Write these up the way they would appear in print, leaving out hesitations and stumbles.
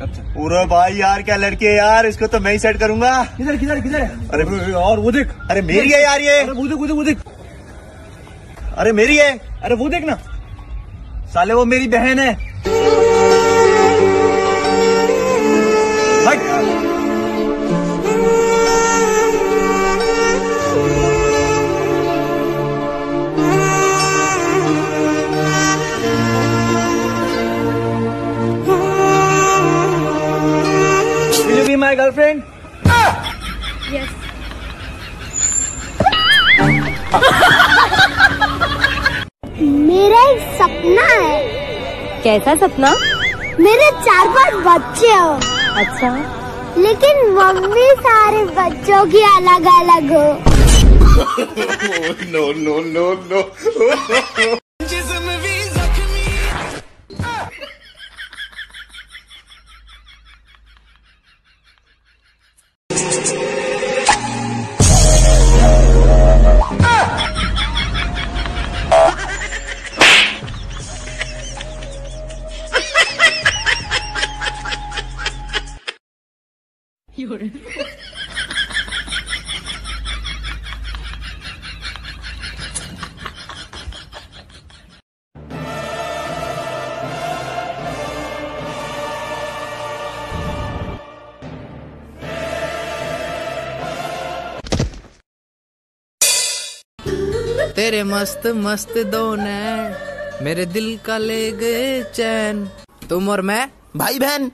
पूरा भाई यार क्या लड़की है यार, इसको तो मैं ही सेट करूंगा। किधर किधर किधर है? अरे और वो देख, अरे मेरी है यार ये। अरे वो देख वो देख, अरे मेरी है। अरे वो देख ना साले वो मेरी बहन है। हट। Will you be my girlfriend? Yes. मेरा एक सपना है। कैसा सपना? मेरे 4-5 बच्चे हो। अच्छा, लेकिन मम्मी सारे बच्चों की अलग अलग हो। No no no no. तेरे मस्त मस्त दो नैन मेरे दिल का ले गए चैन, तुम और मैं भाई बहन।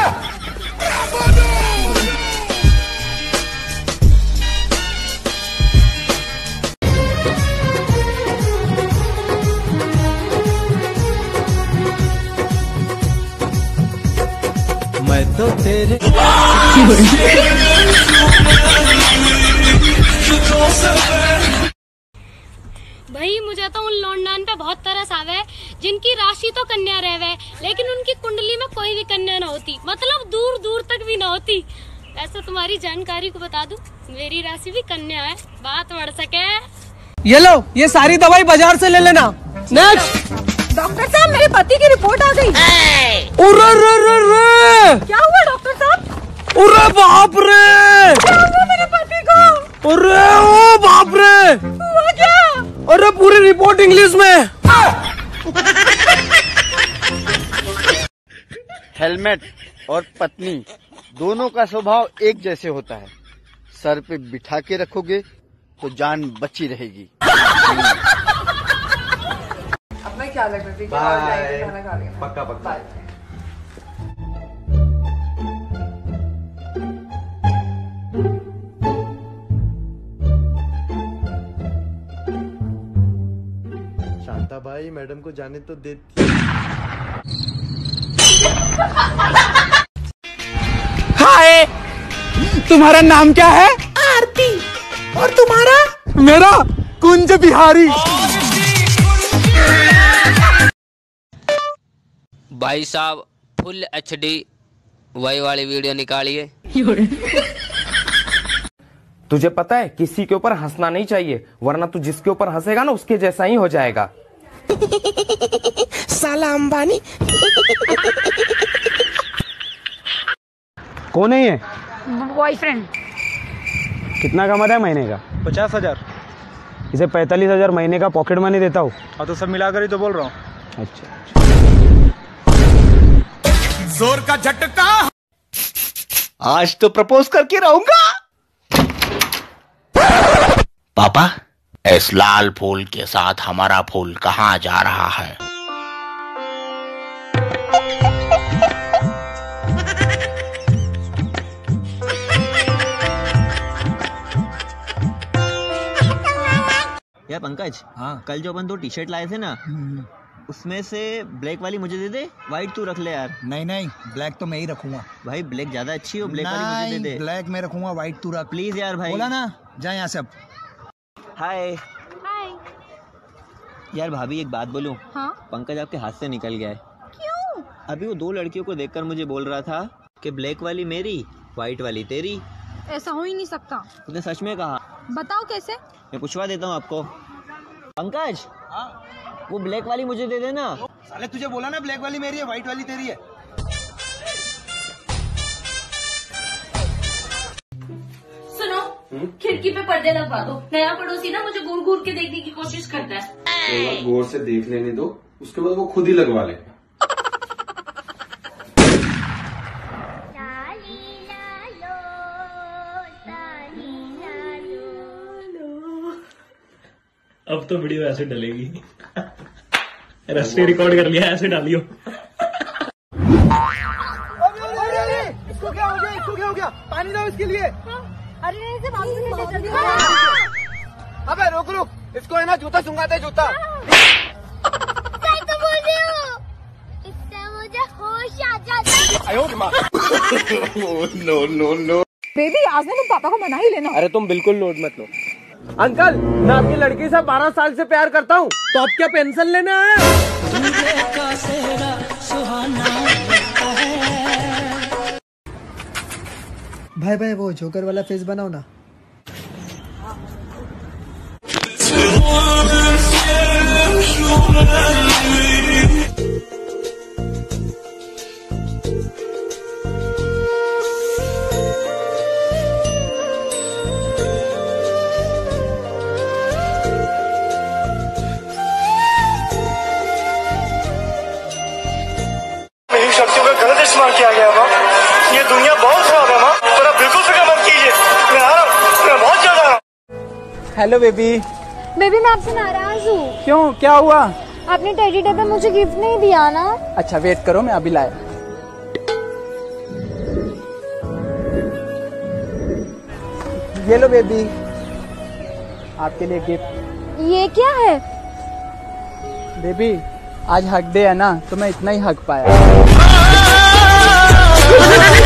मैं तो तेरे भाई मुझे तो उन लौंडान पे बहुत तरस आवे जिनकी राशि तो कन्या रहवे लेकिन उनकी कुंडली में कोई भी कन्या न होती, मतलब दूर दूर तक भी न होती। वैसे तुम्हारी जानकारी को बता दूं, मेरी राशि भी कन्या है, बात बढ़ सके। ये लो, ये सारी दवाई बाजार से ले लेना। नेक्स्ट। डॉक्टर साहब मेरे पति की रिपोर्ट आ गई। उरे रे रे रे। क्या हुआ डॉक्टर साहब? उरे बाप रे। क्या हुआ मेरे पति को? अरे ओ बाप रे। हुआ क्या? अरे पूरी रिपोर्ट इंग्लिश में। हेलमेट और पत्नी दोनों का स्वभाव एक जैसे होता है। सर पे बिठा के रखोगे तो जान बची रहेगी। अपना ख्याल रखना, ठीक है? बाय। खाना खा लेना। पक्का पक्का। बाय। शांता भाई मैडम को जाने तो दे। हाय, तुम्हारा नाम क्या है? आरती। और तुम्हारा? मेरा कुंज बिहारी। भाई साहब फुल HD वही वाली वीडियो निकालिए। तुझे पता है किसी के ऊपर हंसना नहीं चाहिए, वरना तू जिसके ऊपर हंसेगा ना उसके जैसा ही हो जाएगा। साला अंबानी। कौन है ये? बॉयफ्रेंड। कितना कमाता है महीने का? 50,000। इसे 45,000 महीने का पॉकेट मनी देता हूँ। हाँ तो सब मिलाकर ही तो बोल रहा हूँ। अच्छा। जोर का झटका। आज तो प्रपोज करके रहूंगा। पापा, इस लाल फूल के साथ हमारा फूल कहाँ जा रहा है? यार पंकज, हाँ कल जो अपन 2 टी-शर्ट लाए थे ना, उसमें से ब्लैक वाली मुझे दे दे, व्हाइट तू रख ले यार। नहीं नहीं, ब्लैक तो मैं ही रखूंगा भाई ब्लैक ज्यादा अच्छी हो, ब्लैक वाली मुझे दे दे। ब्लैक मैं रखूंगा, व्हाइट तू रख। प्लीज यार भाई। बोला ना, जा यहाँ से अब। हाय। हाय। यार भाभी एक बात बोलूं? हाँ? पंकज आपके हाथ से निकल गया है। क्यों? अभी वो 2 लड़कियों को देखकर मुझे बोल रहा था कि ब्लैक वाली मेरी, व्हाइट वाली तेरी। ऐसा हो ही नहीं सकता। उसने सच में कहा। बताओ कैसे? मैं पूछवा देता हूँ आपको। पंकज, वो ब्लैक वाली मुझे दे देना। साले तुझे बोला ना, ब्लैक वाली मेरी है, व्हाइट वाली तेरी है। खिड़की पे पर्दे लगवा दो। नया पड़ोसी ना मुझे घूर घूर के देखने की कोशिश करता है। तो गौर से देख लेने दो, उसके बाद वो खुद ही लगवा लेगा। अब तो वीडियो ऐसे डलेगी। रस्ते रिकॉर्ड कर लिया, ऐसे डालियो। इसको क्या हो गया? इसको क्या हो गया? पानी दो इसके लिए। अरे इसे अबे रुक रुक, इसको है ना जूता सुंघाते जूता। सही तो बोल रही हो, इससे मुझे होश आ जाता है। नो। बेबी आज ना तुम पापा को मना ही लेना। अरे तुम बिल्कुल लोड मत लो। अंकल, मैं आपकी लड़की से 12 साल से प्यार करता हूँ, तो अब क्या पेंशन लेने आया? भाई वो जोकर वाला फेस बनाओ ना। मेरी शक्तियों का गलत इस्तेमाल किया गया माँ। ये दुनिया बहुत खराब है माँ, पर आप बिल्कुल फिक्र मत कीजिए, मैं आ रहा हूँ, मैं बहुत जल्द आ रहा हूँ। Hello baby. बेबी मैं आपसे नाराज हूँ। क्यों, क्या हुआ? आपने टेडी डे पे मुझे गिफ्ट नहीं दिया ना। अच्छा वेट करो, मैं अभी लाया। ये लो बेबी, आपके लिए गिफ्ट। ये क्या है? बेबी आज हक डे है ना, तो मैं इतना ही हक पाया।